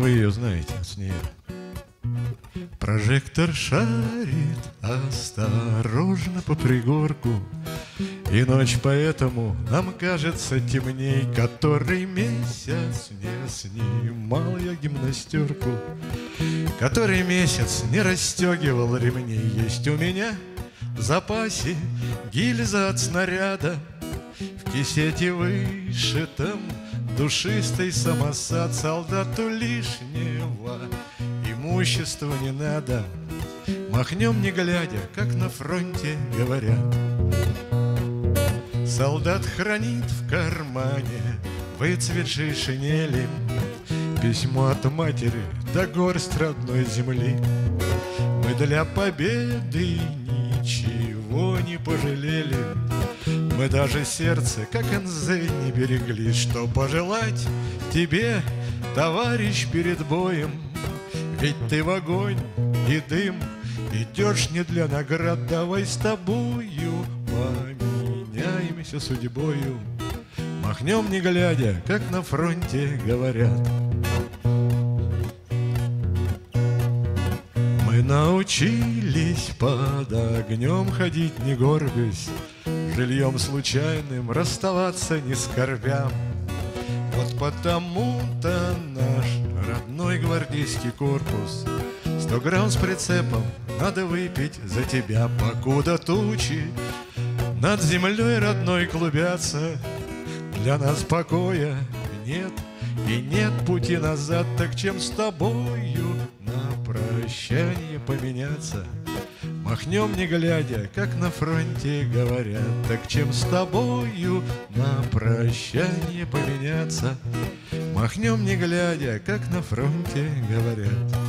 вы ее знаете, с нее. Прожектор шарит осторожно по пригорку, и ночь поэтому нам кажется темней. Который месяц не снимал я гимнастерку, который месяц не расстегивал ремней. Есть у меня в запасе гильза от снаряда, в кисете вышитом душистый самосад. Солдату лишнего имущества не надо, махнем не глядя, как на фронте говорят. Солдат хранит в кармане выцветшей шинели письмо от матери да горсть родной земли. Мы для победы ничего не пожалели, мы даже сердце, как НЗ, не берегли. Что пожелать тебе, товарищ, перед боем? Ведь ты в огонь и дым идешь не для наград. Давай с тобою поменяемся судьбою, махнем не глядя, как на фронте говорят. Мы научились под огнем ходить не горбясь, жильем случайным расставаться не скорбя. Вот потому-то наш родной гвардейский корпус 100 грамм с прицепом надо выпить за тебя. Покуда тучи над землей родной клубятся, для нас покоя нет и нет пути назад. Так чем с тобою на прощание поменяться, махнем не глядя, как на фронте говорят. Так чем с тобою на прощание поменяться, махнем не глядя, как на фронте говорят.